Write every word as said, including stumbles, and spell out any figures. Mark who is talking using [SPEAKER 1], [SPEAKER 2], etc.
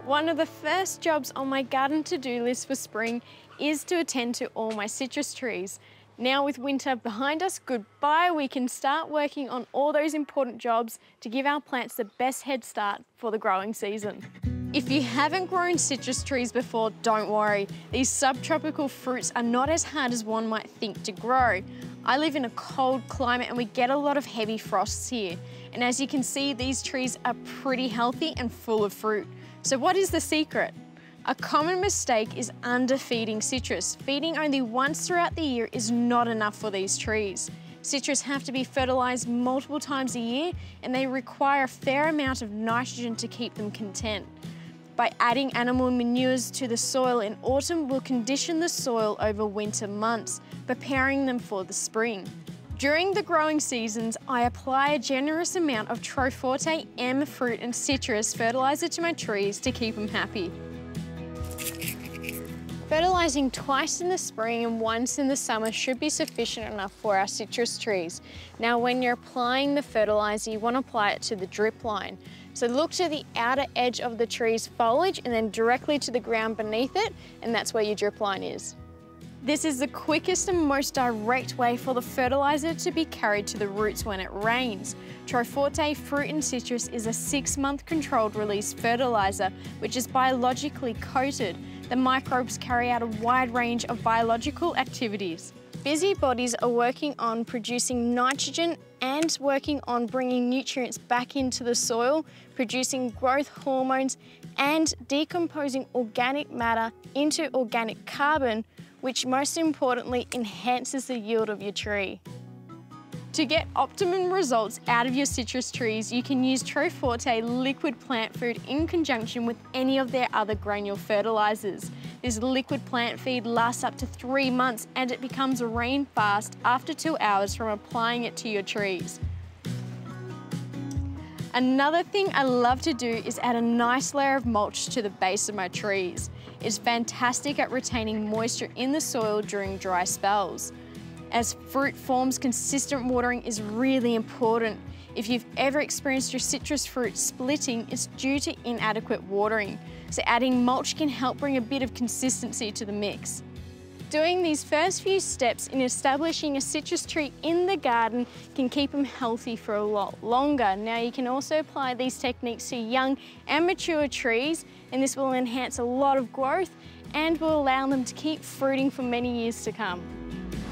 [SPEAKER 1] One of the first jobs on my garden to-do list for spring is to attend to all my citrus trees. Now with winter behind us, goodbye, we can start working on all those important jobs to give our plants the best head start for the growing season. If you haven't grown citrus trees before, don't worry. These subtropical fruits are not as hard as one might think to grow. I live in a cold climate and we get a lot of heavy frosts here. And as you can see, these trees are pretty healthy and full of fruit. So what is the secret? A common mistake is underfeeding citrus. Feeding only once throughout the year is not enough for these trees. Citrus have to be fertilised multiple times a year and they require a fair amount of nitrogen to keep them content. By adding animal manures to the soil in autumn will condition the soil over winter months, preparing them for the spring. During the growing seasons, I apply a generous amount of Troforte M fruit and citrus fertiliser to my trees to keep them happy. Fertilising twice in the spring and once in the summer should be sufficient enough for our citrus trees. Now when you're applying the fertiliser, you want to apply it to the drip line. So look to the outer edge of the tree's foliage and then directly to the ground beneath it, and that's where your drip line is. This is the quickest and most direct way for the fertiliser to be carried to the roots when it rains. Troforte Fruit and Citrus is a six-month controlled release fertiliser which is biologically coated. The microbes carry out a wide range of biological activities. Busybodies are working on producing nitrogen and working on bringing nutrients back into the soil, producing growth hormones and decomposing organic matter into organic carbon, which most importantly enhances the yield of your tree. To get optimum results out of your citrus trees, you can use Troforte liquid plant food in conjunction with any of their other granule fertilisers. This liquid plant feed lasts up to three months and it becomes rain fast after two hours from applying it to your trees. Another thing I love to do is add a nice layer of mulch to the base of my trees. It's fantastic at retaining moisture in the soil during dry spells. As fruit forms, consistent watering is really important. If you've ever experienced your citrus fruit splitting, it's due to inadequate watering. So adding mulch can help bring a bit of consistency to the mix. Doing these first few steps in establishing a citrus tree in the garden can keep them healthy for a lot longer. Now you can also apply these techniques to young and mature trees, and this will enhance a lot of growth and will allow them to keep fruiting for many years to come.